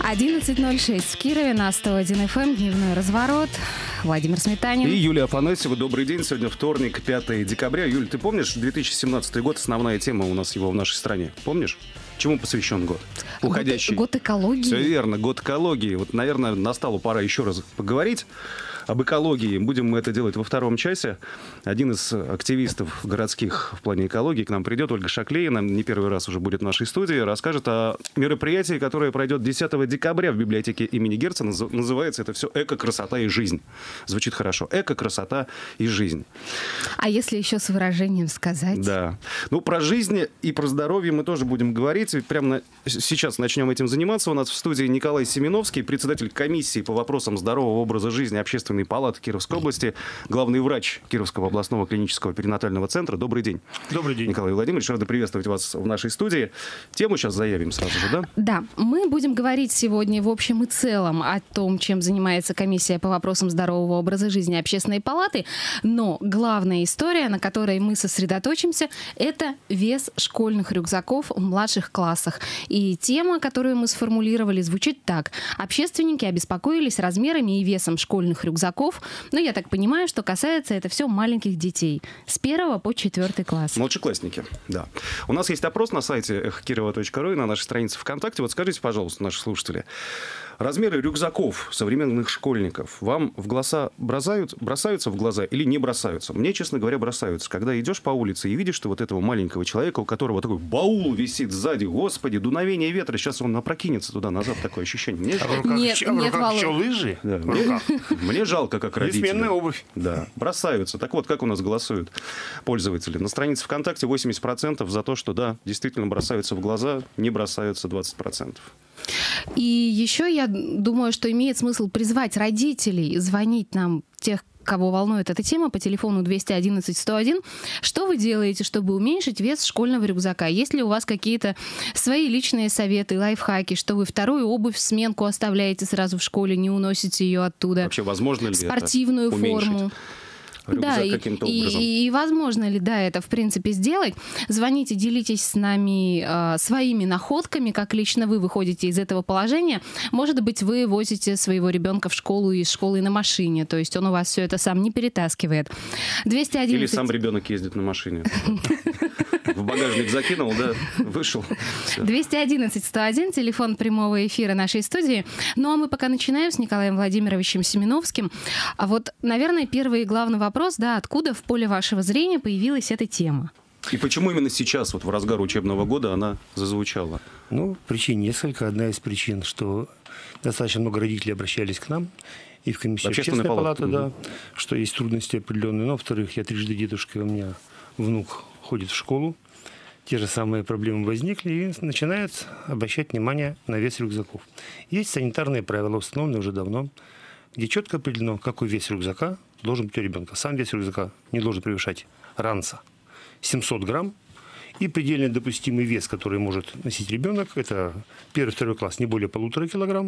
11:06 в Кирове на 101 FM. Дневной разворот. Владимир Сметанин. И Юлия Афанасьева. Добрый день. Сегодня вторник, 5 декабря. Юль, ты помнишь, 2017 год, основная тема у нас его в нашей стране. Помнишь? Чему посвящен год? Уходящий. Год экологии. Все верно, год экологии. Вот, наверное, настала пора еще раз поговорить об экологии. Будем мы это делать во втором часе. Один из активистов городских в плане экологии к нам придет, Ольга Шаклеина, не первый раз уже будет в нашей студии, расскажет о мероприятии, которое пройдет 10 декабря в библиотеке имени Герцена. Называется это все «Эко, красота и жизнь». Звучит хорошо. «Эко, красота и жизнь». А если еще с выражением сказать? Да. Ну, про жизнь и про здоровье мы тоже будем говорить. Ведь прямо сейчас начнем этим заниматься. У нас в студии Николай Семеновский, председатель комиссии по вопросам здорового образа жизни Общественной палаты Кировской области, главный врач Кировского областного клинического перинатального центра. Добрый день. Добрый день. Николай Владимирович, рада приветствовать вас в нашей студии. Тему сейчас заявим сразу же, да? Да. Мы будем говорить сегодня в общем и целом о том, чем занимается комиссия по вопросам здорового образа жизни Общественной палаты. Но главная история, на которой мы сосредоточимся, это вес школьных рюкзаков в младших классах. И тема, которую мы сформулировали, звучит так. Общественники обеспокоились размерами и весом школьных рюкзаков. Но я так понимаю, что касается это все маленьких детей. С 1 по 4 класс. Младшеклассники, да. У нас есть опрос на сайте эхокирова.ру и на нашей странице ВКонтакте. Вот скажите, пожалуйста, наши слушатели, размеры рюкзаков современных школьников вам в глаза бросаются в глаза или не бросаются? Мне, честно говоря, бросаются. Когда идешь по улице и видишь, что вот этого маленького человека, у которого такой баул висит сзади, господи, дуновение ветра, сейчас он опрокинется туда-назад, такое ощущение. А в руках еще лыжи? Да, мне жалко, как родители. Сменная обувь. Да, бросаются. Так вот, как у нас голосуют пользователи? На странице ВКонтакте 80% за то, что да, действительно бросаются в глаза, не бросаются 20%. И еще я думаю, что имеет смысл призвать родителей звонить нам, тех, кого волнует эта тема, по телефону 211-101. Что вы делаете, чтобы уменьшить вес школьного рюкзака? Есть ли у вас какие-то свои личные советы, лайфхаки, что вы вторую обувь, сменку оставляете сразу в школе, не уносите ее оттуда? Вообще, возможно ли спортивную это уменьшить? Форму. Рюкзак да, каким-то образом. И возможно ли, да, это в принципе сделать. Звоните, делитесь с нами своими находками, как лично вы выходите из этого положения. Может быть, вы возите своего ребенка в школу и из школы на машине, то есть он у вас все это сам не перетаскивает. 211... Или сам ребенок ездит на машине. В багажник закинул, да, вышел. 211-101, телефон прямого эфира нашей студии. Ну, а мы пока начинаем с Николаем Владимировичем Семеновским. А вот, наверное, первый и главный вопрос, да, откуда в поле вашего зрения появилась эта тема? И почему именно сейчас, вот в разгар учебного года, она зазвучала? Ну, причин несколько. Одна из причин, что достаточно много родителей обращались к нам, и в комиссию Общественной палаты, да, что есть трудности определенные. Но, во-вторых, я трижды дедушка, у меня внук ходит в школу. Те же самые проблемы возникли, и начинают обращать внимание на вес рюкзаков. Есть санитарные правила, установленные уже давно, где четко определено, какой вес рюкзака должен быть у ребенка. Сам вес рюкзака не должен превышать ранца 700 грамм. И предельно допустимый вес, который может носить ребенок, это 1-2 класс не более 1,5 килограмм,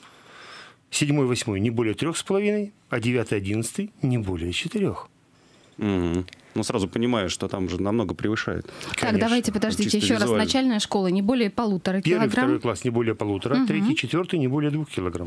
7-8 не более 3,5, а 9-11 не более 4. Угу. Ну, сразу понимаю, что там уже намного превышает. Так, Конечно. давайте, подождите, еще раз. Начальная школа не более 1,5 килограмм. 1-2 класс не более 1,5, 3-4 не более 2 килограмм.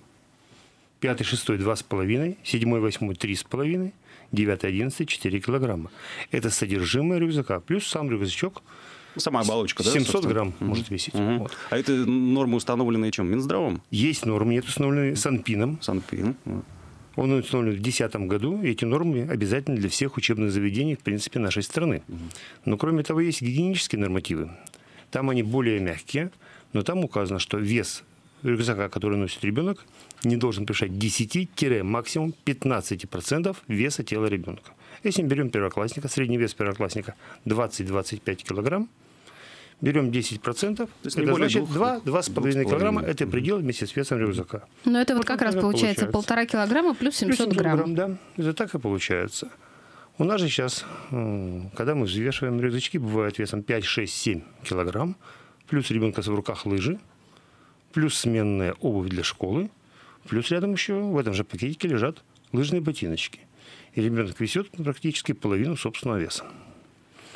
5-6 2,5, 7-8 3,5, 9-11 4 килограмма. Это содержимое рюкзака. Плюс сам рюкзачок. Сама оболочка, да? 700 грамм может весить. Вот. А это нормы установленные чем? Минздравом? Есть нормы, нет, установленные Санпином. Санпин. Он установлен в 2010 году, и эти нормы обязательны для всех учебных заведений, в принципе, нашей страны. Но, кроме того, есть гигиенические нормативы. Там они более мягкие, но там указано, что вес рюкзака, который носит ребенок, не должен превышать 10-максимум 15% веса тела ребенка. Если мы берем первоклассника, средний вес первоклассника 20-25 килограмм, берем 10%, это значит 2-2,5 килограмма, это предел вместе с весом рюкзака. Но это вот как раз получается 1,5 килограмма плюс 700 грамм. Да, это так и получается. У нас же сейчас, когда мы взвешиваем рюкзачки, бывают весом 5, 6, 7 килограмм, плюс ребенка в руках лыжи, плюс сменная обувь для школы, плюс рядом еще в этом же пакетике лежат лыжные ботиночки. И ребенок весет практически половину собственного веса.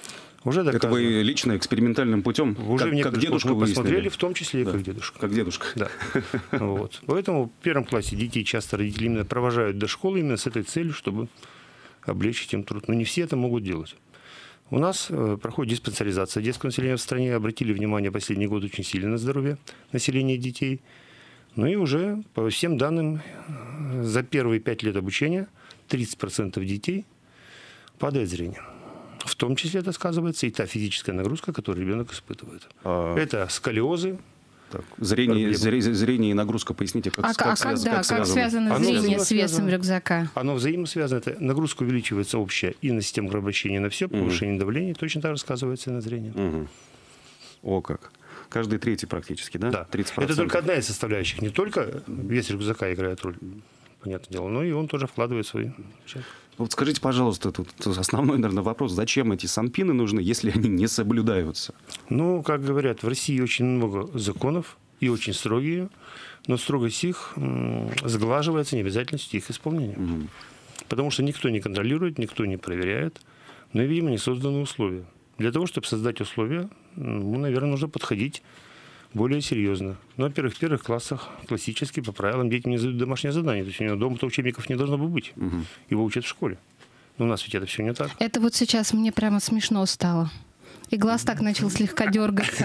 Уже доказано. Это вы лично экспериментальным путем, уже как дедушку выяснили? Посмотрели, в том числе и как дедушка. Как дедушка. Да. Вот. Поэтому в первом классе детей часто родители именно провожают до школы именно с этой целью, чтобы облегчить им труд. Но не все это могут делать. У нас проходит диспансеризация детского населения в стране. Обратили внимание последний год очень сильно на здоровье населения детей. Ну и уже по всем данным за первые 5 лет обучения 30% детей падает зрение. В том числе это сказывается и та физическая нагрузка, которую ребенок испытывает. Это сколиозы. Так, зрение и нагрузка, поясните, как связано зрение с весом рюкзака? Оно взаимосвязано. Это нагрузка увеличивается общая и на систему кровообращения, на все, повышение давления, точно так же сказывается и на зрении. О как. Каждый третий практически, да? Да. 30%. Это только одна из составляющих. Не только вес рюкзака играет роль, понятное дело, но и он тоже вкладывает свои части. Вот скажите, пожалуйста, тут основной, наверное, вопрос. Зачем эти санпины нужны, если они не соблюдаются? Ну, как говорят, в России очень много законов и очень строгие, но строгость их сглаживается необязательностью их исполнения. Потому что никто не контролирует, никто не проверяет, но, видимо, не созданы условия. Для того, чтобы создать условия, наверное, нужно подходить более серьезно. Но, во-первых, в первых классах классически по правилам детям не задают домашнее задание. То есть у него дома-то учебников не должно быть. Его учат в школе. Но у нас ведь это все не так. Это вот сейчас мне прямо смешно стало. И глаз так начал слегка дергаться.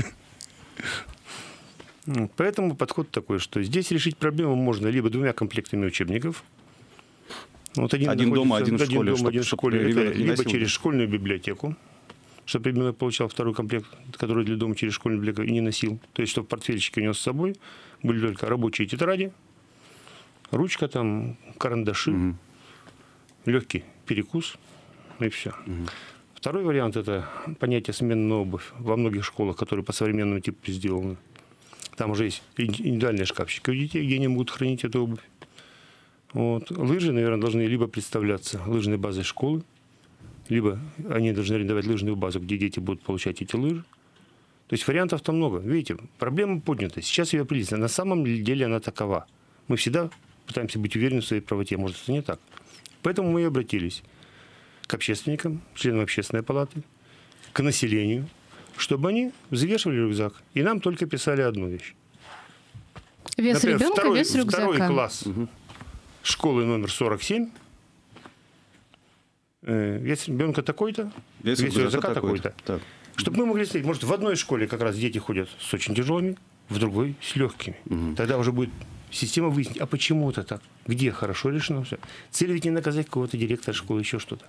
Поэтому подход такой, что здесь решить проблему можно либо 2 комплектами учебников. Вот один дома, один в школе. Один в школе. Либо через школьную библиотеку, чтобы ребенок получал 2 комплект, который для дома через школьную библиотеку и не носил. То есть, чтобы портфельчики унес с собой были только рабочие тетради, ручка, там, карандаши, легкий перекус, и все. Второй вариант – это понятие сменная обувь во многих школах, которые по современному типу сделаны. Там уже есть индивидуальные шкафчики у детей, где они могут хранить эту обувь. Вот. Лыжи, наверное, должны либо представляться лыжной базой школы, либо они должны арендовать лыжную базу, где дети будут получать эти лыжи. То есть вариантов там много. Видите, проблема поднята. Сейчас ее определить. На самом деле она такова. Мы всегда пытаемся быть уверены в своей правоте. Может, это не так. Поэтому мы и обратились к общественникам, членам общественной палаты, к населению, чтобы они взвешивали рюкзак. И нам только писали одну вещь. Вес ребенка, вес рюкзака. Второй класс школы номер 47. Вес ребенка такой-то, вес рюкзака такой-то. Чтобы мы могли смотреть, может, в одной школе как раз дети ходят с очень тяжелыми, в другой с легкими. Тогда уже будет система выяснить, а почему это так? Где хорошо решено все? Цель ведь не наказать кого-то, директора школы, еще что-то.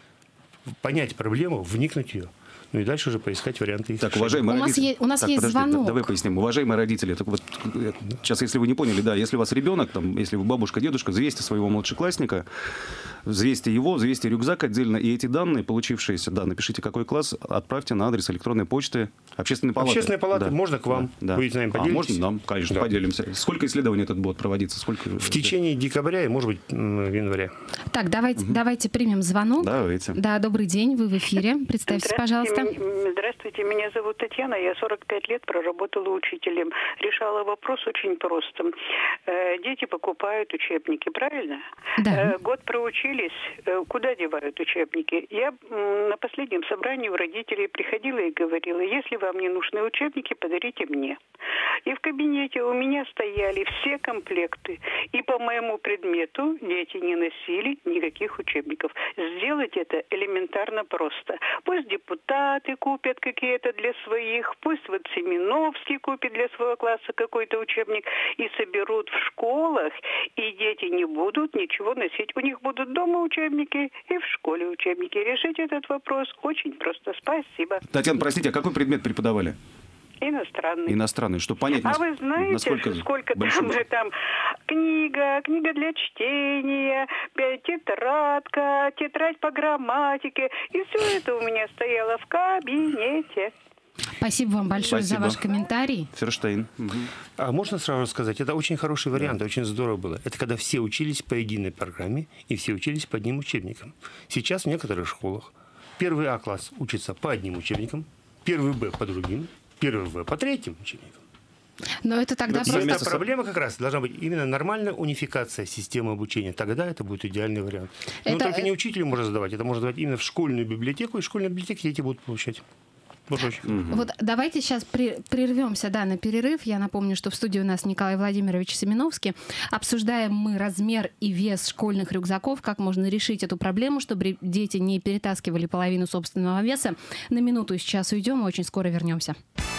Понять проблему, вникнуть в ее. Ну и дальше уже поискать варианты их. Так, уважаемые родители. У нас есть звонок. Давай поясним. Уважаемые родители, так вот, сейчас, если вы не поняли, да, если у вас ребенок, там, если вы бабушка, дедушка, взвесьте своего младшеклассника, взвесьте его, взвесьте рюкзак отдельно, и эти данные, получившиеся, да, напишите, какой класс, отправьте на адрес электронной почты Общественной палаты. Общественная палата, да. Можно к вам? Да. Вы с нами поделитесь? Можно нам, конечно, да. Поделимся. Сколько исследований этот будет проводиться? В течение декабря и, может быть, января. Так, давайте примем звонок. Давайте. Да, добрый день, вы в эфире. Представьтесь, пожалуйста. Здравствуйте, меня зовут Татьяна, я 45 лет проработала учителем. Решала вопрос очень просто. Дети покупают учебники, правильно? Да. Год проучились, куда девают учебники? Я на последнем собрании у родителей приходила и говорила, если вам не нужны учебники, подарите мне. И в кабинете у меня стояли все комплекты. И по моему предмету дети не носили никаких учебников. Сделать это элементарно просто. Пусть депутаты купят какие-то для своих, пусть вот Семеновский купит для своего класса какой-то учебник и соберут в школах, и дети не будут ничего носить. У них будут дома учебники и в школе учебники. Решить этот вопрос очень просто. Спасибо. Татьяна, простите, а какой предмет преподавали? Иностранный. Иностранный. Чтобы понять, а вы знаете, сколько там книга для чтения, тетрадка, тетрадь по грамматике. И все это у меня стояло в кабинете. Спасибо вам большое за ваш комментарий. Ферштейн. А можно сразу сказать, это очень хороший вариант, очень здорово было. Это когда все учились по единой программе и все учились по одним учебникам. Сейчас в некоторых школах первый А-класс учится по одним учебникам, первый Б по другим, первый В по третьим учебникам. Но это тогда проблема как раз должна быть именно нормальная унификация системы обучения. Тогда это будет идеальный вариант. Но только не учителю можно задавать, это можно задавать именно в школьную библиотеку, и в школьной библиотеке дети будут получать. Вот давайте сейчас прервемся на перерыв. Я напомню, что в студии у нас Николай Владимирович Семеновский. Обсуждаем мы размер и вес школьных рюкзаков, как можно решить эту проблему, чтобы дети не перетаскивали половину собственного веса. На минуту сейчас уйдем, и очень скоро вернемся.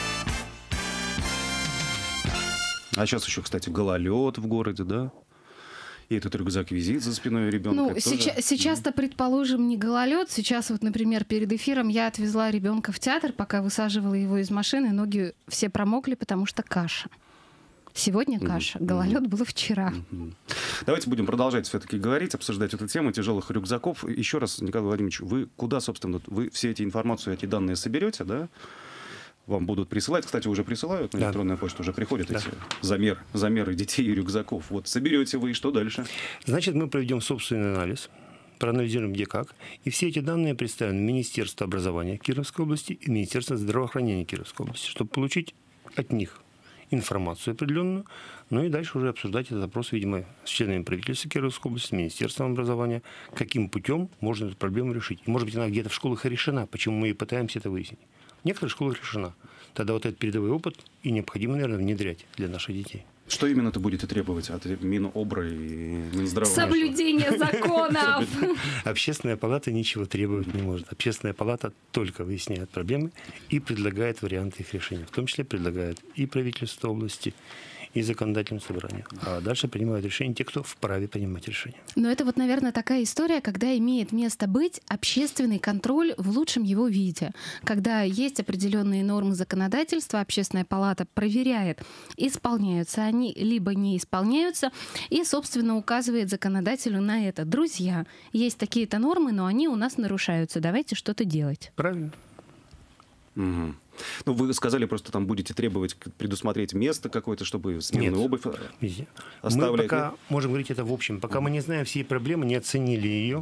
А сейчас еще, кстати, гололед в городе, да? И этот рюкзак висит за спиной ребенка. Ну, сейчас-то, предположим, не гололед. Сейчас вот, например, перед эфиром я отвезла ребенка в театр, пока высаживала его из машины. Ноги все промокли, потому что каша. Сегодня каша. Гололед было вчера. Давайте будем продолжать все-таки говорить, обсуждать эту тему тяжелых рюкзаков. Еще раз, Николай Владимирович, вы куда, собственно, вы все эти информацию, эти данные соберете, да? Вам будут присылать. Кстати, уже присылают, на электронную почту уже приходят эти замеры детей и рюкзаков. Вот соберете вы, и что дальше? Значит, мы проведем собственный анализ, проанализируем где как. И все эти данные представим в Министерство образования Кировской области и Министерство здравоохранения Кировской области, чтобы получить от них информацию определенную, ну и дальше уже обсуждать этот вопрос, видимо, с членами правительства Кировской области, с Министерством образования, каким путем можно эту проблему решить. И, может быть, она где-то в школах и решена, почему мы и пытаемся это выяснить. В некоторых школах решена. Тогда вот этот передовой опыт и необходимо, наверное, внедрять для наших детей. Что именно ты будете требовать от Минобра и Минздравоохранения? Соблюдение законов! Общественная палата ничего требовать не может. Общественная палата только выясняет проблемы и предлагает варианты их решения. В том числе предлагает и правительство области, и законодательное собрание. А дальше принимают решения те, кто вправе принимать решения. Но это вот, наверное, такая история, когда имеет место быть общественный контроль в лучшем его виде. Когда есть определенные нормы законодательства, общественная палата проверяет, исполняются они, либо не исполняются, и, собственно, указывает законодателю на это. Друзья, есть такие-то нормы, но они у нас нарушаются. Давайте что-то делать. Правильно. Угу. Ну, вы сказали, просто там будете требовать предусмотреть место какое-то, чтобы сменную обувь оставлять. Мы пока можем говорить это в общем. Пока мы не знаем всей проблемы, не оценили ее.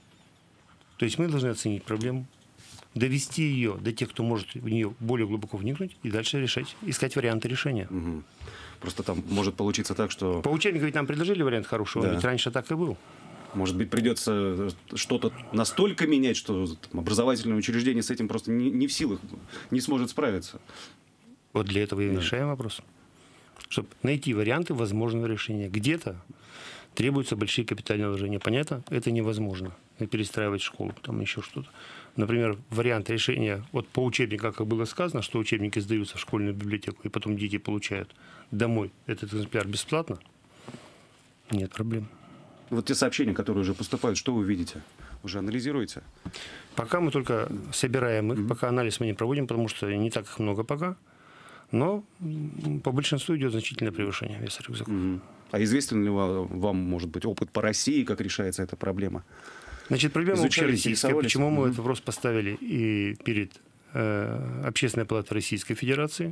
То есть мы должны оценить проблему, довести ее до тех, кто может в нее более глубоко вникнуть, и дальше решать, искать варианты решения. Угу. Просто там может получиться так, что... По учебнику ведь нам предложили вариант хорошего, ведь раньше так и был. Может быть, придется что-то настолько менять, что образовательное учреждение с этим просто не в силах, не сможет справиться. Вот для этого и решаем вопрос. Чтобы найти варианты возможного решения. Где-то требуются большие капитальные вложения. Понятно? Это невозможно. Перестраивать школу, там еще что-то. Например, вариант решения, вот по учебникам, как было сказано, что учебники сдаются в школьную библиотеку, и потом дети получают домой этот экземпляр бесплатно, нет проблем. Вот те сообщения, которые уже поступают, что вы видите? Уже анализируете? Пока мы только собираем их, пока анализ мы не проводим, потому что не так их много пока. Но по большинству идет значительное превышение веса рюкзаков. А известен ли вам, может быть, опыт по России, как решается эта проблема? Значит, проблема общероссийская. Почему мы этот вопрос поставили и перед Общественной палатой Российской Федерации?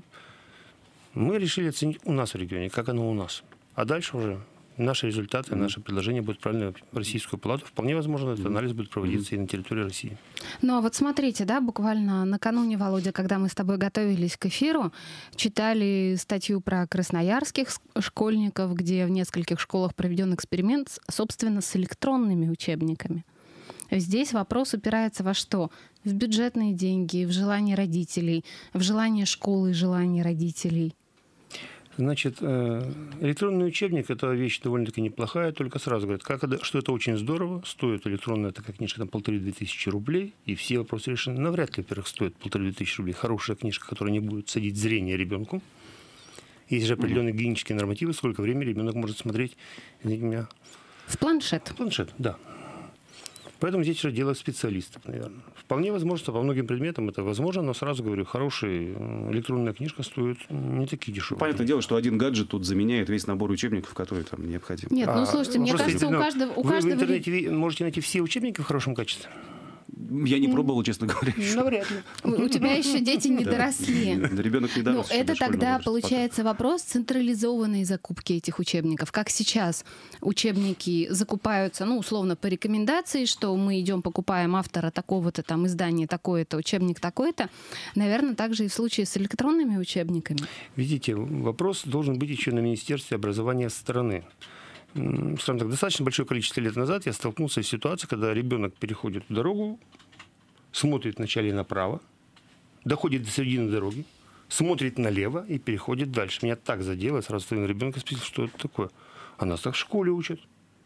Мы решили оценить у нас в регионе, как оно у нас. А дальше уже наши результаты, наши предложения будут правильно в Российскую палату. Вполне возможно, этот анализ будет проводиться и на территории России. Ну, а вот смотрите, да, буквально накануне, Володя, когда мы с тобой готовились к эфиру, читали статью про красноярских школьников, где в нескольких школах проведен эксперимент, собственно, с электронными учебниками. Здесь вопрос упирается во что? В бюджетные деньги, в желание родителей, в желание школы, желание родителей. Значит, электронный учебник – это вещь довольно-таки неплохая, только сразу говорят, что это очень здорово, стоит электронная такая книжка там 1500-2000 рублей, и все вопросы решены. Навряд ли, во-первых, стоит 1500 рублей. Хорошая книжка, которая не будет садить зрение ребенку. Есть же определенные гигиенические нормативы, сколько времени ребенок может смотреть, извините меня. В планшет. В планшет, да. Поэтому здесь уже дело специалистов, наверное. Вполне возможно, что по многим предметам это возможно, но сразу говорю, хорошая электронная книжка стоит не такие дешевые. Понятное дело, что один гаджет тут заменяет весь набор учебников, которые там необходимы. Нет, ну слушайте, мне кажется, у каждого... Вы в интернете можете найти все учебники в хорошем качестве? Я не пробовал, честно говоря. Навряд ли. У тебя еще дети не доросли. Ребенок не дорос. Ну, это тогда получается вопрос централизованной закупки этих учебников. Как сейчас учебники закупаются, ну, условно, по рекомендации, что мы идем, покупаем автора такого-то, там, издание такое-то, учебник такой-то. Наверное, также и в случае с электронными учебниками. Видите, вопрос должен быть еще на Министерстве образования страны. Скажем так, достаточно большое количество лет назад я столкнулся с ситуацией, когда ребенок переходит дорогу, смотрит вначале направо, доходит до середины дороги, смотрит налево и переходит дальше. Меня так задело, сразу своего ребенка спросил, что это такое. А нас так в школе учат.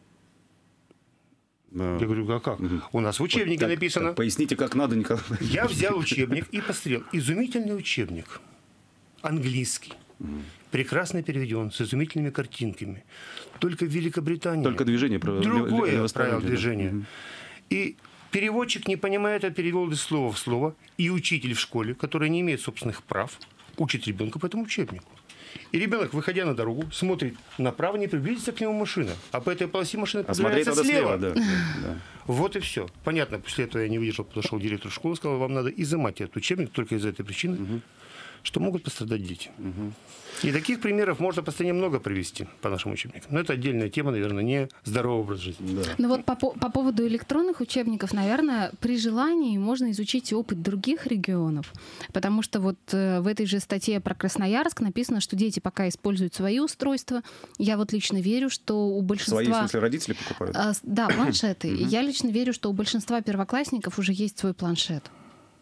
Я говорю, а как? У нас в учебнике вот написано. Так, поясните, как надо, Николай. Я взял учебник и посмотрел. Изумительный учебник. Английский. Прекрасно переведен, с изумительными картинками. Только в Великобритании... Только движение. Другое правило движения. И переводчик не понимает, а перевел из слова в слово. И учитель в школе, который не имеет собственных прав, учит ребенка по этому учебнику. И ребенок, выходя на дорогу, смотрит направо, не приблизится к нему машина. А по этой полосе машина появляется слева. Да. Вот и все. Понятно, после этого я не выдержал, подошел директор школы, сказал, вам надо изымать этот учебник только из-за этой причины, что могут пострадать дети. И таких примеров можно по стране много привести по нашим учебникам. Но это отдельная тема, наверное, не здоровый образ жизни. Да. Ну вот по поводу электронных учебников, наверное, при желании можно изучить опыт других регионов. Потому что вот в этой же статье про Красноярск написано, что дети пока используют свои устройства. Я вот лично верю, что у большинства... Свои, в смысле, родители покупают? Да, планшеты. Я лично верю, что у большинства первоклассников уже есть свой планшет.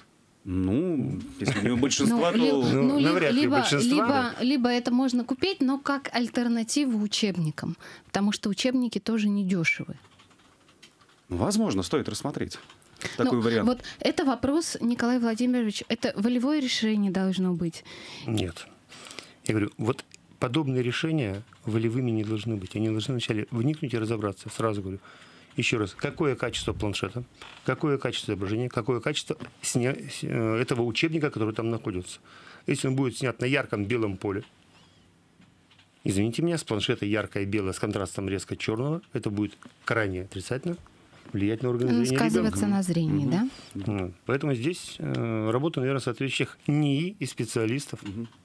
Ну, если не у большинства, то... навряд ли большинства. Либо это можно купить, но как альтернативу учебникам. Потому что учебники тоже недешевы. Возможно, стоит рассмотреть такой вариант. Вот это вопрос, Николай Владимирович, это волевое решение должно быть. Нет. Я говорю, вот подобные решения волевыми не должны быть. Они должны вначале вникнуть и разобраться. Сразу говорю. Еще раз, какое качество планшета, какое качество изображения, какое качество этого учебника, который там находится. Если он будет снят на ярком белом поле, извините меня, с планшета яркое белое с контрастом резко черного, это будет крайне отрицательно влиять на органы зрения сказываться ребенка. на зрении, да? Поэтому здесь работа, наверное, соответствующих НИИ и специалистов,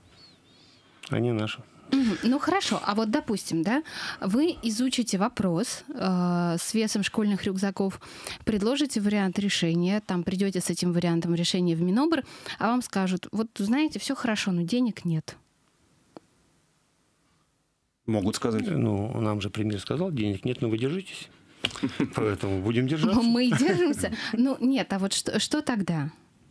а не наша. Ну хорошо, а вот допустим, да, вы изучите вопрос с весом школьных рюкзаков, предложите вариант решения, там придете с этим вариантом решения в Минобр, а вам скажут, вот знаете, все хорошо, но денег нет. Могут сказать. Ну, нам же премьер сказал, денег нет, но вы держитесь. Поэтому будем держаться. Мы и держимся. Ну нет, а вот что тогда?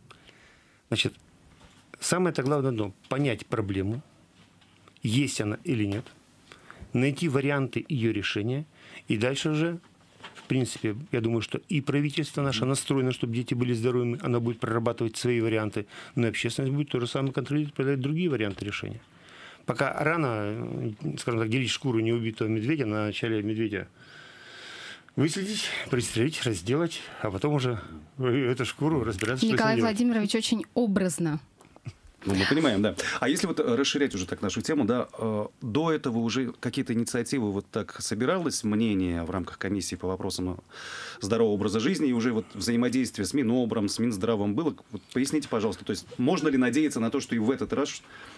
Значит, самое-то главное, понять проблему, есть она или нет, найти варианты ее решения, и дальше уже, в принципе, я думаю, что и правительство наше настроено, чтобы дети были здоровыми, оно будет прорабатывать свои варианты, но и общественность будет то же самое контролировать, предлагать другие варианты решения. Пока рано, скажем так, делить шкуру неубитого медведя на начале медведя. Выследить, пристрелить, разделать, а потом уже эту шкуру разбираться, Николай что Владимирович очень образно. Ну, мы понимаем, да. А если вот расширять уже так нашу тему, да, до этого уже какие-то инициативы вот так собиралось мнение в рамках комиссии по вопросам здорового образа жизни, и уже вот взаимодействие с Минобром, с Минздравом было? Вот поясните, пожалуйста, то есть можно ли надеяться на то, что и в этот раз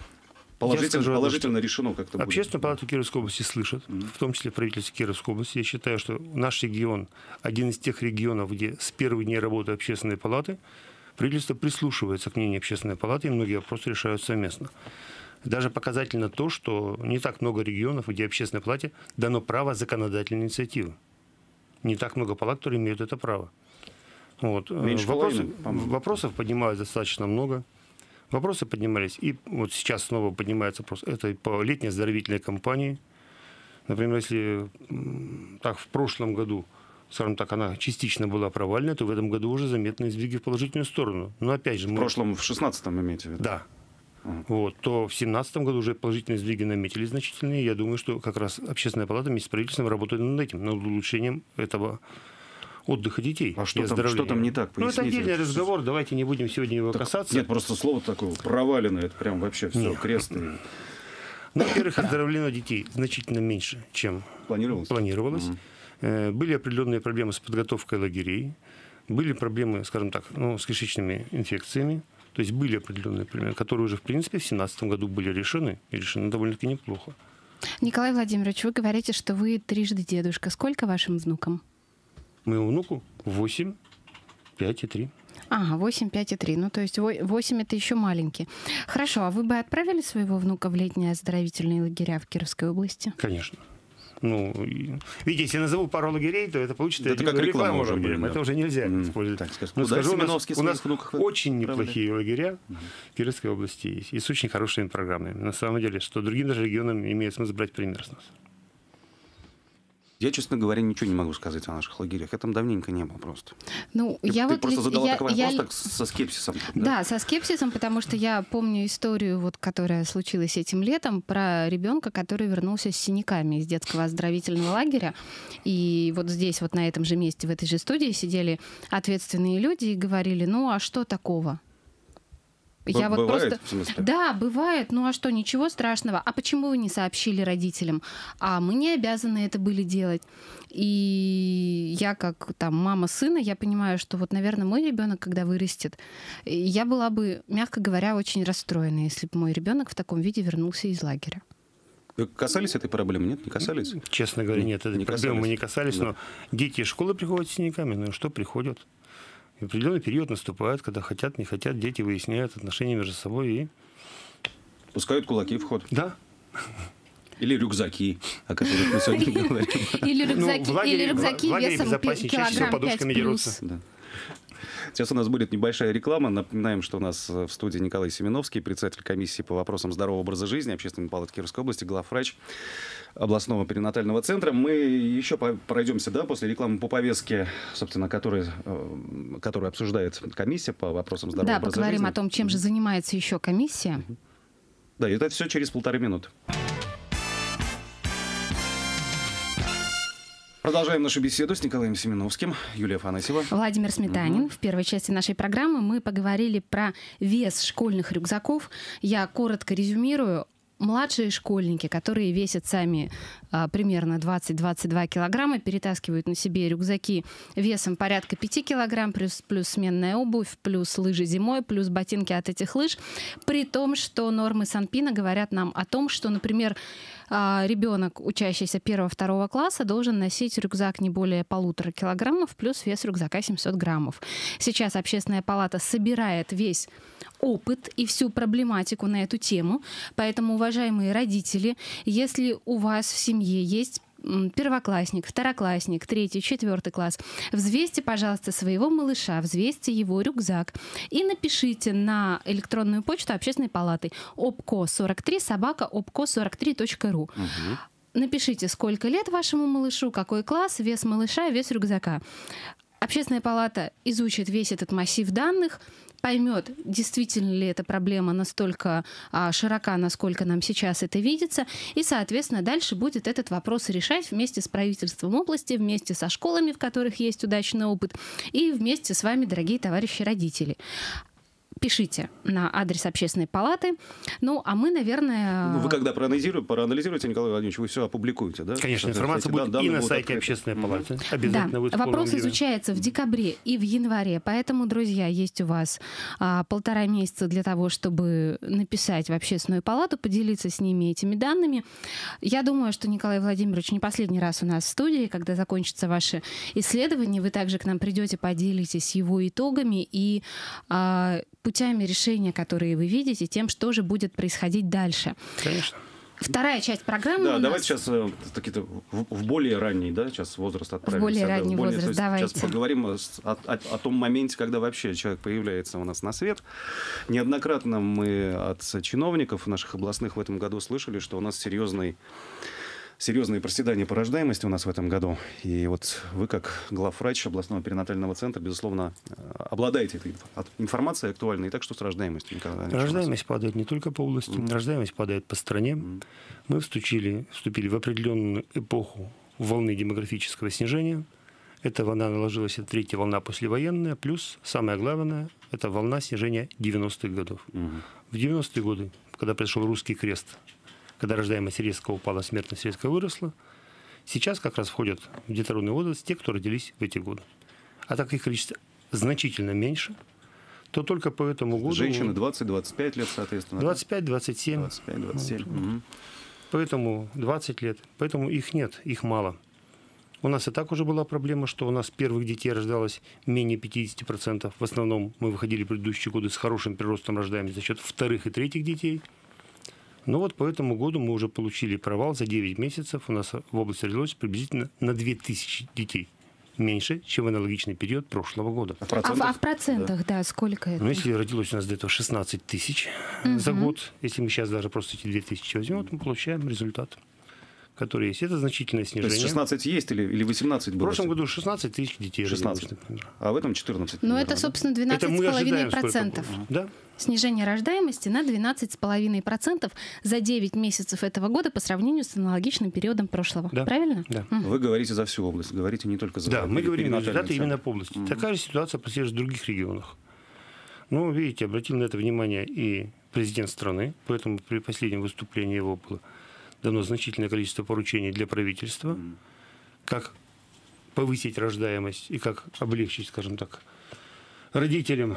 положительно решено как-то будет? Общественную палату Кировской области слышат, в том числе правительство Кировской области. Я считаю, что наш регион один из тех регионов, где с первых дней работы общественной палаты правительство прислушивается к мнению общественной палаты, и многие вопросы решают совместно. Даже показательно то, что не так много регионов, где общественной палате дано право законодательной инициативы. Не так много палат, которые имеют это право. Вот. Вопросов поднимают достаточно много. Вопросы поднимались, и вот сейчас снова поднимается вопрос. Это и по летней оздоровительной кампании. Например, если так в прошлом году, скажем так, она частично была провальна, то в этом году уже заметны сдвиги в положительную сторону. Но опять же... В прошлом, в 16-м имеете в виду? Да. Вот, то в 2017 году уже положительные сдвиги наметились значительные. Я думаю, что как раз общественная палата вместе с правительством работает над этим, над улучшением этого отдыха детей. А что там не так? Ну, это отдельный разговор, давайте не будем сегодня его касаться. Нет, просто слово такое провалено, это прям вообще все, крест. Ну, во-первых, оздоровлено детей значительно меньше, чем планировалось. Были определенные проблемы с подготовкой лагерей. Были проблемы, скажем так, с кишечными инфекциями. То есть были определенные проблемы, которые уже, в принципе, в 2017 году были решены, и решены довольно-таки неплохо. Николай Владимирович, вы говорите, что вы трижды дедушка. Сколько вашим внукам? Моему внуку 8, 5 и 3. Ага, 8, 5 и 3. Ну, то есть 8 это еще маленький. Хорошо, а вы бы отправили своего внука в летние оздоровительные лагеря в Кировской области? Конечно. Видите, если я назову пару лагерей, то это получится... Это как реклама уже будет. Да. Это уже нельзя использовать. Так сказать, скажу, у нас очень неплохие лагеря в Кировской области есть. И с очень хорошими программами. На самом деле, что другим даже регионам имеет смысл брать пример с нас. Я, честно говоря, ничего не могу сказать о наших лагерях. Я там давненько не был просто. Ты просто задала такой вопрос так, со скепсисом. Да, со скепсисом, потому что я помню историю, которая случилась этим летом, про ребенка, который вернулся с синяками из детского оздоровительного лагеря. И вот здесь, на этом же месте, в этой же студии сидели ответственные люди и говорили, а что такого? Бывает, в смысле? Да, бывает. А что, ничего страшного. А почему вы не сообщили родителям? А мы не обязаны это были делать. И я, как мама сына, я понимаю, что наверное, мой ребенок, когда вырастет, я была бы, мягко говоря, очень расстроена, если бы мой ребенок в таком виде вернулся из лагеря. Вы касались этой проблемы? Нет, не касались? Честно говоря, нет. Этой проблемы мы не касались. Да. Но дети из школы приходят с синяками. Что приходят? И определенный период наступает, когда хотят, не хотят, дети выясняют отношения между собой и... Пускают кулаки в ход. Да. Или рюкзаки, о которых мы сегодня говорим. Или рюкзаки весом килограмм 5+. Да. Сейчас у нас будет небольшая реклама. Напоминаем, что у нас в студии Николай Семеновский, председатель комиссии по вопросам здорового образа жизни, общественной палаты Кировской области, главврач областного перинатального центра. Мы еще пройдемся, после рекламы по повестке, собственно, которую обсуждает комиссия по вопросам здорового образа жизни. Да, поговорим о том, чем же занимается еще комиссия. Да, и это все через 1,5 минуты. Продолжаем нашу беседу с Николаем Семеновским, Юлия Афанасьева. Владимир Сметанин. В первой части нашей программы мы поговорили про вес школьных рюкзаков. Я коротко резюмирую. Младшие школьники, которые весят сами примерно 20-22 килограмма, перетаскивают на себе рюкзаки весом порядка 5 килограмм, плюс сменная обувь, плюс лыжи зимой, плюс ботинки от этих лыж. При том, что нормы Санпина говорят нам о том, что, например, ребенок, учащийся 1-2 класса, должен носить рюкзак не более 1,5 килограммов, плюс вес рюкзака 700 граммов. Сейчас Общественная палата собирает весь опыт и всю проблематику на эту тему. Поэтому, уважаемые родители, если у вас в семье есть первоклассник, второклассник, 3-й, 4-й класс, взвесьте, пожалуйста, своего малыша, взвесьте его рюкзак и напишите на электронную почту Общественной палаты opco43@opco43.ru. Угу. Напишите, сколько лет вашему малышу, какой класс, вес малыша, вес рюкзака. Общественная палата изучит весь этот массив данных, поймет, действительно ли эта проблема настолько широка, насколько нам сейчас это видится, и, соответственно, дальше будет этот вопрос решать вместе с правительством области, вместе со школами, в которых есть удачный опыт, и вместе с вами, дорогие товарищи родители. Пишите на адрес Общественной палаты. А мы, наверное... Вы когда проанализируете, Николай Владимирович, вы все опубликуете, да? Конечно, информация будет и на сайте Общественной палаты. Обязательно будет. Вопрос изучается в декабре и в январе. Поэтому, друзья, есть у вас 1,5 месяца для того, чтобы написать в Общественную палату, поделиться с ними этими данными. Я думаю, что Николай Владимирович не последний раз у нас в студии. Когда закончится ваше исследование, вы также к нам придете, поделитесь его итогами и путями решения, которые вы видите, тем, что же будет происходить дальше. Конечно. Вторая часть программы у нас... Давайте сейчас в более ранний, сейчас возраст отправимся. В более ранний возраст, давайте. Сейчас поговорим о том моменте, когда вообще человек появляется у нас на свет. Неоднократно мы от чиновников наших областных в этом году слышали, что у нас серьезные проседания по рождаемости у нас в этом году. И вы, как главврач областного перинатального центра, безусловно, обладаете этой информацией актуальной. И так что с рождаемостью? Рождаемость падает не только по области, рождаемость падает по стране. Мы вступили в определенную эпоху волны демографического снижения. Эта волна наложилась, это 3-я волна послевоенная, плюс, самое главное, это волна снижения 90-х годов. В 90-е годы, когда пришел русский крест, когда рождаемость резко упала, смертность резко выросла. Сейчас как раз входят в детородный возраст те, кто родились в эти годы. А так их количество значительно меньше, то только по этому году... Женщины 20-25 лет, соответственно. 25-27. 25-27. Вот. Поэтому 20 лет. Поэтому их нет, их мало. У нас и так уже была проблема, что у нас первых детей рождалось менее 50%. В основном мы выходили в предыдущие годы с хорошим приростом рождаемости за счет вторых и третьих детей. Но вот по этому году мы уже получили провал. За 9 месяцев у нас в области родилось приблизительно на 2000 детей. Меньше, чем в аналогичный период прошлого года. А в процентах, да, сколько это? Ну, если родилось у нас до этого 16 тысяч за год, если мы сейчас даже просто эти 2000 возьмем, то мы получаем результат, который есть. Это значительное снижение. То есть 16 есть или 18 было? В прошлом году 16 тысяч детей 16. родилось, например. А в этом 14. Ну, это, собственно, 12,5%. Да? Снижение рождаемости на 12,5% за 9 месяцев этого года по сравнению с аналогичным периодом прошлого. Да. Правильно? Да. Вы говорите за всю область, говорите не только за... Да, мы говорим результаты центр. именно по области. Такая же ситуация прослеживается в других регионах. Ну, видите, обратил на это внимание и президент страны, поэтому при последнем выступлении его было дано значительное количество поручений для правительства, как повысить рождаемость и как облегчить, скажем так, родителям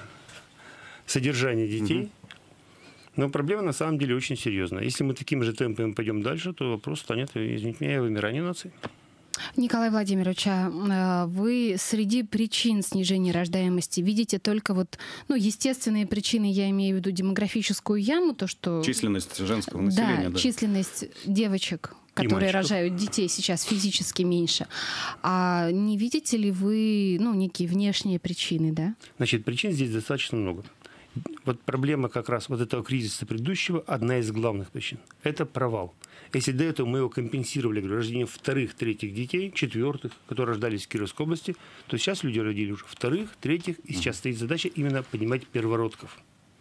содержание детей. Но проблема на самом деле очень серьезная. Если мы такими же темпами пойдем дальше, то вопрос станет, извините меня, вымирание нации. Николай Владимирович, а вы среди причин снижения рождаемости видите только вот, ну, естественные причины, я имею в виду демографическую яму, то, что... Численность женского населения. Да, численность девочек, которые рожают детей, сейчас физически меньше. А не видите ли вы, ну, некие внешние причины, да? Значит, причин здесь достаточно много. Вот проблема как раз вот этого кризиса предыдущего, одна из главных причин. Это провал. Если до этого мы его компенсировали рождением вторых, третьих детей, четвертых, которые рождались в Кировской области, то сейчас люди родили уже вторых, третьих, и сейчас стоит задача именно поднимать первородков.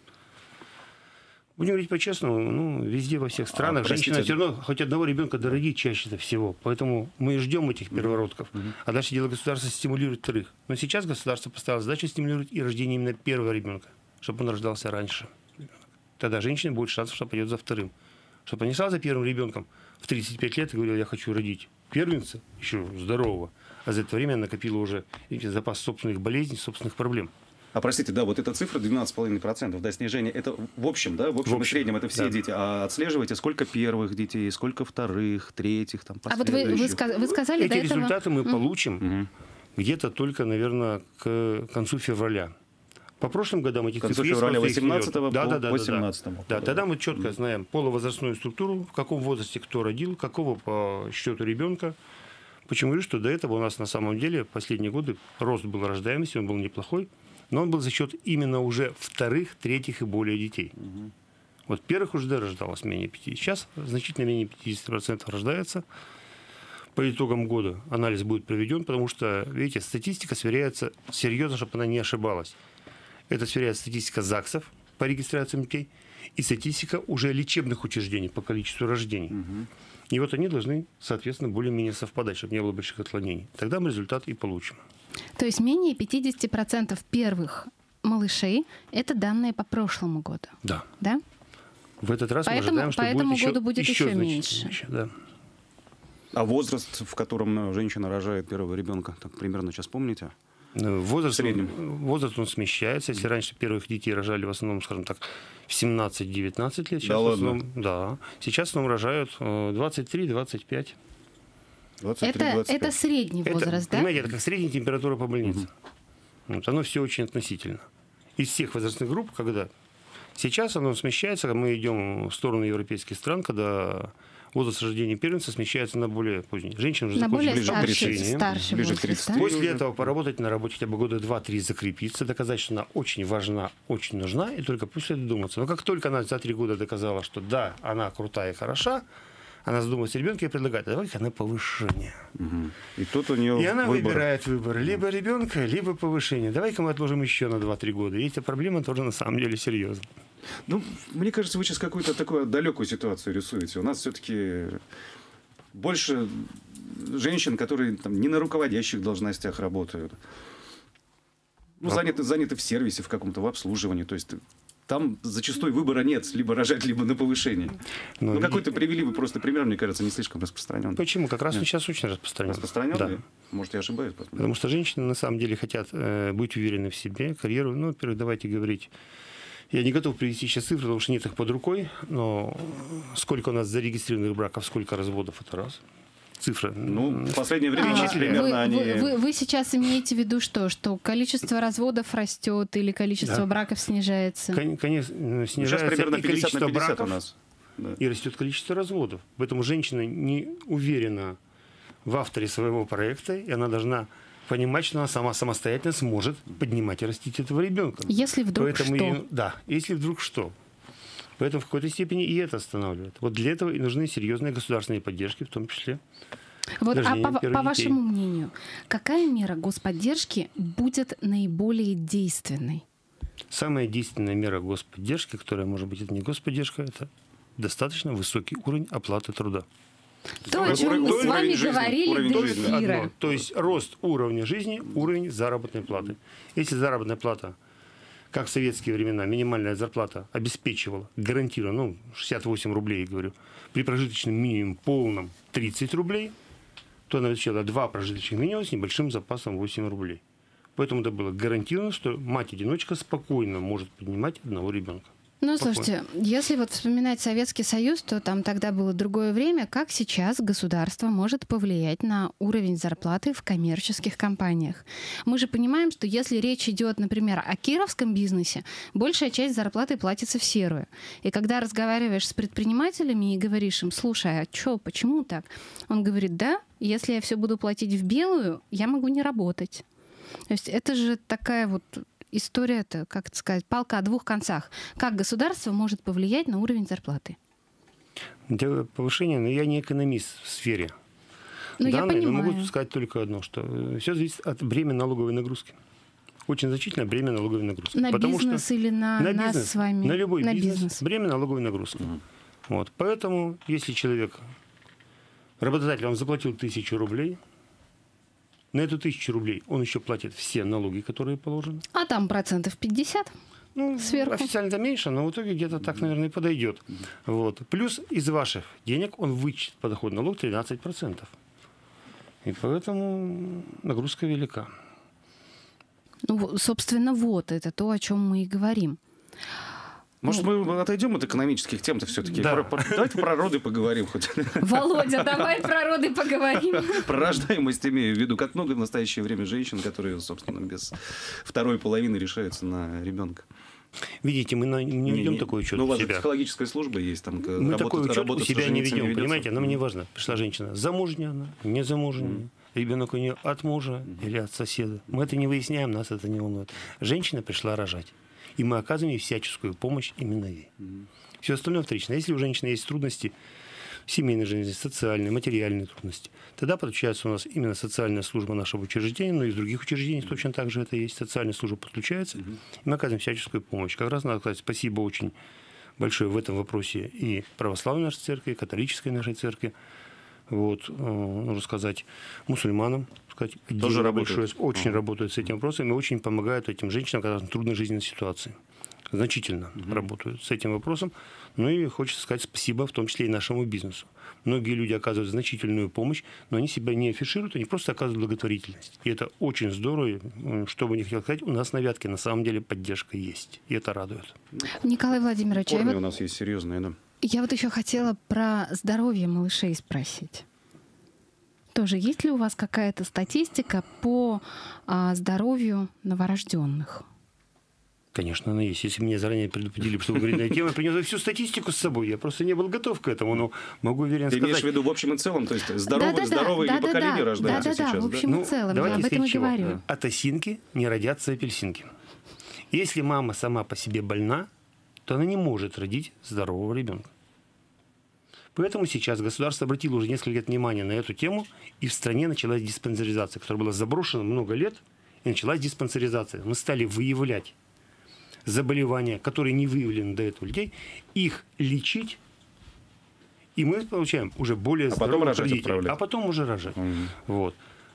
Будем говорить по-честному, ну, везде, во всех странах, женщина все равно хоть одного ребенка дородит чаще всего. Поэтому мы ждем этих первородков. А дальше дело государства стимулирует вторых. Но сейчас государство поставило задачу стимулировать и рождение именно первого ребенка, чтобы он рождался раньше. Тогда женщине будет шанс, что пойдет за вторым. Чтобы она не шла за первым ребенком в 35 лет и говорила, я хочу родить первенца, еще здорового. А за это время накопила уже запас собственных болезней, собственных проблем. А простите, да, вот эта цифра 12,5%, да, снижение, это в общем, да, в общем и среднем это все дети. А отслеживаете, сколько первых детей, сколько вторых, третьих, там, последующих? А вот вы сказали эти до этого... результаты мы получим где-то только, наверное, к концу февраля. По прошлым годам этих цифр есть. Февраля 18 по 18. Да, тогда мы четко знаем полувозрастную структуру, в каком возрасте кто родил, какого по счету ребенка. Почему говорю, что до этого у нас на самом деле в последние годы рост был рождаемости, он был неплохой, но он был за счет именно уже вторых, третьих и более детей. Вот первых уже рождалось менее 50. Сейчас значительно менее 50% рождается. По итогам года анализ будет проведен, потому что, видите, статистика сверяется серьезно, чтобы она не ошибалась. Это сверяется статистика ЗАГСов по регистрации детей и статистика уже лечебных учреждений по количеству рождений. И вот они должны, соответственно, более-менее совпадать, чтобы не было больших отклонений. Тогда мы результат и получим. То есть менее 50% первых малышей – это данные по прошлому году? Да. Да? В этот раз мы ожидаем, что будет еще меньше. Да. А возраст, в котором женщина рожает первого ребенка, так примерно сейчас помните? Возраст он смещается. Если раньше первых детей рожали в основном, скажем так, в 17-19 лет, сейчас, в основном, сейчас в основном рожают 23-25. Это средний возраст, да? Понимаете, это как средняя температура по больнице. Вот, оно все очень относительно. Из всех возрастных групп, когда сейчас оно смещается, мы идем в сторону европейских стран, когда возраст рождения первенца смещается на более поздний. Женщина уже закончила ближе к 30. Да? После этого поработать на работе хотя бы года 2-3 закрепиться, доказать, что она очень важна, очень нужна, и только после этого думаться. Но как только она за 3 года доказала, что да, она крутая и хороша, она задумывается о ребенке и предлагает, давай-ка на повышение. И тут у нее она выбирает выбор. Либо ребенка, либо повышение. Давай-ка мы отложим еще на 2-3 года. И эта проблема тоже на самом деле серьезна. Ну, мне кажется, вы сейчас какую-то такую далекую ситуацию рисуете. У нас все-таки больше женщин, которые там, не на руководящих должностях работают. Ну, заняты в сервисе, в каком-то, в обслуживании. То есть там зачастую выбора нет, либо рожать, либо на повышение. Ну, какой-то привели вы просто пример, мне кажется, не слишком распространенный. Почему? Как раз он сейчас очень распространен. Распространенный? Да. Может, я ошибаюсь? Потому что женщины на самом деле хотят быть уверены в себе, карьеру. Ну, во-первых, давайте говорить. Я не готов привести сейчас цифры, потому что нет их под рукой, но сколько у нас зарегистрированных браков, сколько разводов, это раз. Цифра. Ну, в последнее время примерно вы сейчас имеете в виду что? Что количество разводов растет или количество браков снижается? Конечно, снижается примерно и количество 50 браков, у нас. Да. И растет количество разводов. Поэтому женщина не уверена в авторе своего проекта, и она должна понимать, что она сама самостоятельно сможет поднимать и растить этого ребенка. Если вдруг что. Да, если вдруг что. Поэтому в какой-то степени и это останавливает. Вот для этого и нужны серьезные государственные поддержки, в том числе. Вот, по вашему мнению, какая мера господдержки будет наиболее действенной? Самая действенная мера господдержки, которая, может быть, это не господдержка, это достаточно высокий уровень оплаты труда. То, о чем мы с вами говорили до эфира. То есть рост уровня жизни, уровень заработной платы. Если заработная плата, как в советские времена, минимальная зарплата обеспечивала, гарантированно, 68 рублей, говорю, при прожиточном минимуме полном 30 рублей, то она обеспечивала 2 прожиточных минимума с небольшим запасом 8 рублей. Поэтому это было гарантировано, что мать-одиночка спокойно может поднимать одного ребенка. Ну, слушайте, если вот вспоминать Советский Союз, то там тогда было другое время. Как сейчас государство может повлиять на уровень зарплаты в коммерческих компаниях? Мы же понимаем, что если речь идет, например, о кировском бизнесе, большая часть зарплаты платится в серую. И когда разговариваешь с предпринимателями и говоришь им: слушай, а что, почему так? Он говорит: да, если я все буду платить в белую, я могу не работать. То есть это же такая вот история-то, как это сказать, палка о двух концах. Как государство может повлиять на уровень зарплаты? Для повышения, но я не экономист в сфере. Я понимаю. Но могу сказать только одно, что все зависит от бремени налоговой нагрузки. Очень значительное бремя налоговой нагрузки. На бизнес или на нас бизнес, с вами? На любой бизнес. Бремя налоговой нагрузки. Вот. Поэтому, если человек, работодатель вам заплатил 1000 рублей, на эту 1000 рублей он еще платит все налоги, которые положены. А там 50% сверху. Официально-то меньше, но в итоге где-то так, наверное, и подойдет. Вот. Плюс из ваших денег он вычтет подоходный налог 13%. И поэтому нагрузка велика. Ну, собственно, вот это то, о чем мы и говорим. Может, мы отойдем от экономических тем-то все-таки? Да. Давайте про роды поговорим хоть. Володя, давай про роды поговорим. Про рождаемость имею в виду. Как много в настоящее время женщин, которые, собственно, без второй половины решаются на ребенка. Видите, мы не ведем такой учет у себя. Ну, у вас психологическая служба есть. Там, мы такой учет у себя не ведем, понимаете? Нам не важно. Пришла женщина, замужняя она, не замужняя. Ребенок у нее от мужа или от соседа. Мы это не выясняем, нас это не волнует. Женщина пришла рожать. И мы оказываем ей всяческую помощь именно ей. Все остальное вторично. Если у женщины есть трудности в семейной жизни, социальные, материальные трудности, тогда подключается у нас именно социальная служба нашего учреждения, но и из других учреждений точно так же это есть. Социальная служба подключается, и мы оказываем всяческую помощь. Как раз надо сказать спасибо очень большое в этом вопросе и православной нашей церкви, и католической нашей церкви. Вот, нужно сказать, мусульманам, сказать, тоже работают. Очень работают с этим вопросом и очень помогают этим женщинам, когда в трудной жизненной ситуации. Значительно работают с этим вопросом. Ну и хочется сказать спасибо, в том числе и нашему бизнесу. Многие люди оказывают значительную помощь, но они себя не афишируют, они просто оказывают благотворительность. И это очень здорово. Что бы ни хотел сказать, у нас на Вятке на самом деле поддержка есть. И это радует. Николай Владимирович, корни у нас есть серьезные, да. Я вот еще хотела про здоровье малышей спросить. Тоже есть ли у вас какая-то статистика по здоровью новорожденных? Конечно, она есть. Если меня заранее предупредили, что вы говорите на эту тему, я принес всю статистику с собой. Я просто не был готов к этому, но могу уверенно сказать. Ты имеешь в виду в общем и целом? То есть здоровые поколения рождаются сейчас? Да, в общем и целом. Я об этом и говорю. От осинки не родятся апельсинки. Если мама сама по себе больна, то она не может родить здорового ребенка. Поэтому сейчас государство обратило уже несколько лет внимания на эту тему, и в стране началась диспансеризация, которая была заброшена много лет, и началась диспансеризация. Мы стали выявлять заболевания, которые не выявлены до этого людей, их лечить, и мы получаем уже более здоровых родителей. А потом уже рожать. Вот.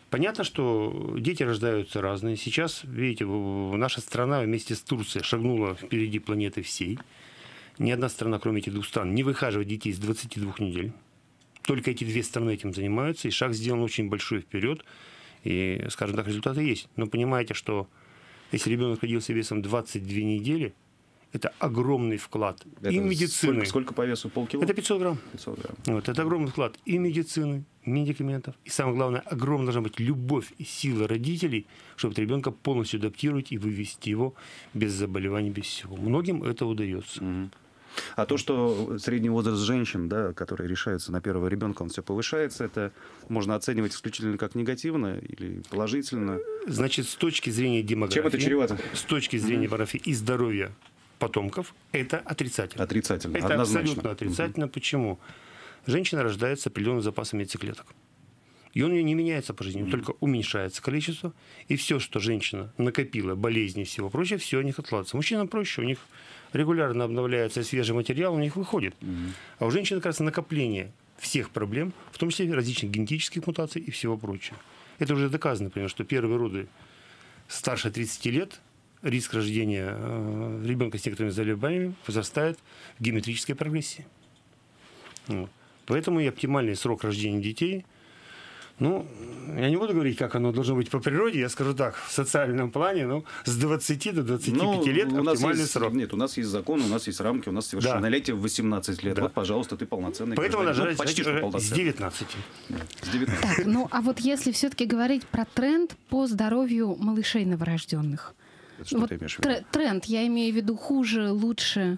Понятно, что дети рождаются разные. Сейчас, видите, наша страна вместе с Турцией шагнула впереди планеты всей. Ни одна страна, кроме этих двух стран, не выхаживает детей с 22 недель. Только эти две страны этим занимаются, и шаг сделан очень большой вперед. И, скажем так, результаты есть. Но понимаете, что если ребенок родился весом 22 недели, это огромный вклад это и медицины. Сколько по весу? Полкило? Это 500 грамм. 500 грамм. Вот, это огромный вклад и медицины, медикаментов. И самое главное, огромная должна быть любовь и сила родителей, чтобы ребенка полностью адаптировать и вывести его без заболеваний, без всего. Многим это удается. А то, что средний возраст женщин, да, которые решаются на первого ребенка, он все повышается, это можно оценивать исключительно как негативно или положительно? Значит, с точки зрения демографии... Чем это чревато? С точки зрения демографии и здоровья потомков, это отрицательно. Отрицательно, это однозначно. Абсолютно отрицательно. Почему? Женщина рождается с определенным запасом яйцеклеток. И он у нее не меняется по жизни, только уменьшается количество. И все, что женщина накопила, болезни и всего прочего, все у них откладывается. Мужчинам проще, у них регулярно обновляется свежий материал, у них выходит. А у женщины, как раз, накопление всех проблем, в том числе различных генетических мутаций и всего прочего. Это уже доказано, например, что первые роды старше 30 лет, риск рождения ребенка с некоторыми заболеваниями возрастает в геометрической прогрессии. Вот. Поэтому и оптимальный срок рождения детей, ну, я не буду говорить, как оно должно быть по природе, я скажу так, в социальном плане, ну, с 20 до 25 лет оптимальный срок. Нет, у нас есть закон, у нас есть рамки, у нас совершеннолетие в 18 лет. Да. Вот, пожалуйста, ты полноценный гражданин. Поэтому ну, почти что полноценный. С 19. Да, с 19. Так, ну, а вот если все-таки говорить про тренд по здоровью малышей новорожденных. Что вот ты имеешь в виду? Тренд, я имею в виду хуже, лучше...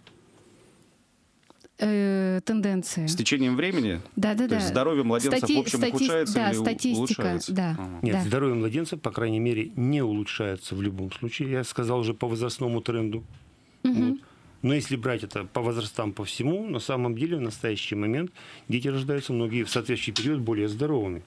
тенденции. С течением времени? Да. То есть здоровье младенцев в общем ухудшается или улучшается? Да, Нет, здоровье младенцев, по крайней мере, не улучшается в любом случае. Я сказал уже по возрастному тренду. Вот. Но если брать это по возрастам, по всему, на самом деле в настоящий момент дети рождаются, многие в соответствующий период более здоровыми.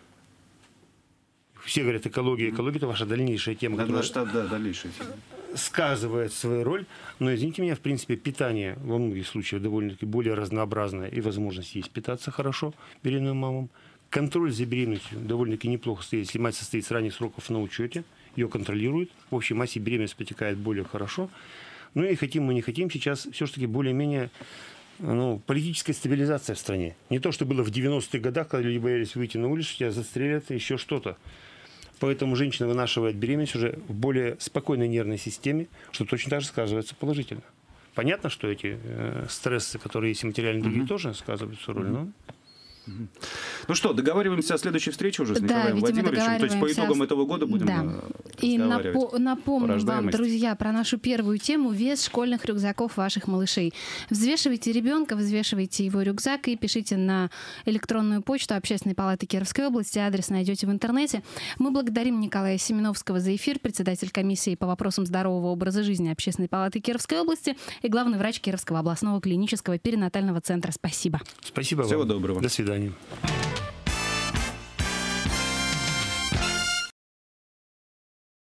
Все говорят, экология, это ваша дальнейшая тема, которая дальнейшая тема. Сказывает свою роль, но, извините меня, в принципе, питание во многих случаях довольно-таки более разнообразное, и возможность есть питаться хорошо беременным мамам. Контроль за беременностью довольно-таки неплохо стоит. Если мать состоит с ранних сроков на учете, ее контролируют, в общей массе беременность протекает более хорошо. Ну и хотим мы не хотим, сейчас все-таки более-менее политическая стабилизация в стране. Не то, что было в 90-х годах, когда люди боялись выйти на улицу, тебя застрелят, еще что-то. Поэтому женщина вынашивает беременность уже в более спокойной нервной системе, что точно так же сказывается положительно. Понятно, что эти стрессы, которые есть и материальные, другие, тоже сказывают свою роль, но... Ну что, договариваемся о следующей встрече уже с Николаем Владимировичем. То есть по итогам этого года будем разговаривать. И напомню вам, друзья, про нашу первую тему — вес школьных рюкзаков ваших малышей. Взвешивайте ребенка, взвешивайте его рюкзак и пишите на электронную почту Общественной палаты Кировской области. Адрес найдете в интернете. Мы благодарим Николая Семеновского за эфир, председатель комиссии по вопросам здорового образа жизни Общественной палаты Кировской области и главный врач Кировского областного клинического перинатального центра. Спасибо. Спасибо вам. Всего доброго. До свидания.